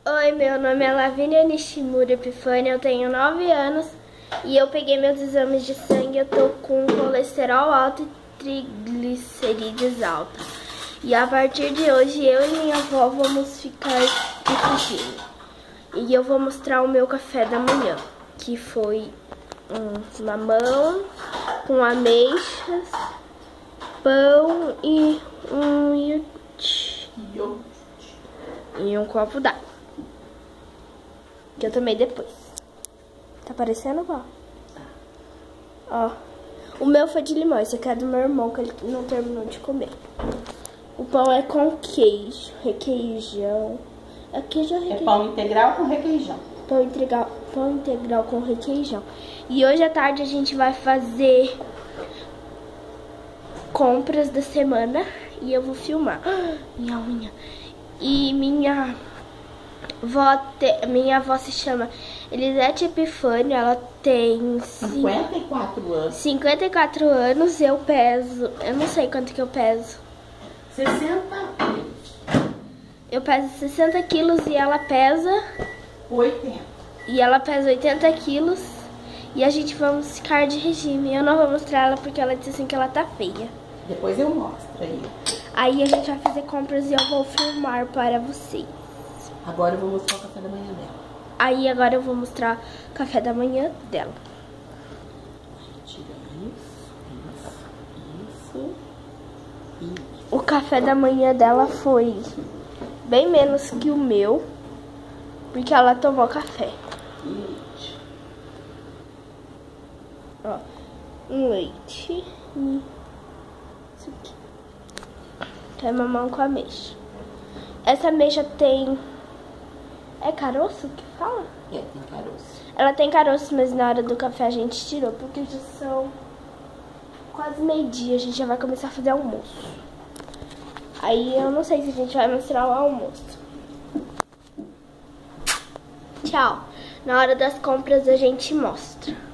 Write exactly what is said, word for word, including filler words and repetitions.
Oi, meu nome é Lavínia Nishimura Epifânia, eu tenho nove anos e eu peguei meus exames de sangue. Eu tô com colesterol alto e triglicerídeos altos. E a partir de hoje eu e minha avó vamos ficar de regime. E eu vou mostrar o meu café da manhã, que foi um mamão com ameixas, pão e um iogurte. E um copo d'água, que eu tomei depois. Tá aparecendo, vó? Ó, o meu foi de limão, esse aqui é do meu irmão, que ele não terminou de comer. O pão é com queijo, requeijão. É queijo ou requeijão? É pão integral com requeijão. Pão integral, pão integral com requeijão. E hoje à tarde a gente vai fazer compras da semana e eu vou filmar. Ah, minha unha. E minha avó, te, minha avó se chama Elisete Epifânio, ela tem cinquenta e quatro anos. cinquenta e quatro anos, eu peso, eu não sei quanto que eu peso. sessenta quilos. Eu peso sessenta quilos e ela pesa oitenta. E ela pesa oitenta quilos e a gente vamos ficar de regime. Eu não vou mostrar ela porque ela disse assim que ela tá feia. Depois eu mostro aí. Aí a gente vai fazer compras e eu vou filmar para vocês. Agora eu vou mostrar o café da manhã dela. Aí agora eu vou mostrar o café da manhã dela. Tira isso, isso, isso, isso. O café da manhã dela foi bem menos que o meu, porque ela tomou café. Leite. Ó, um leite e isso aqui. É mamão com ameixa. Essa ameixa tem... É caroço que fala? É, tem caroço. Ela tem caroço, mas na hora do café a gente tirou, porque já são quase meio-dia, a gente já vai começar a fazer almoço. Aí eu não sei se a gente vai mostrar o almoço. Tchau. Na hora das compras a gente mostra.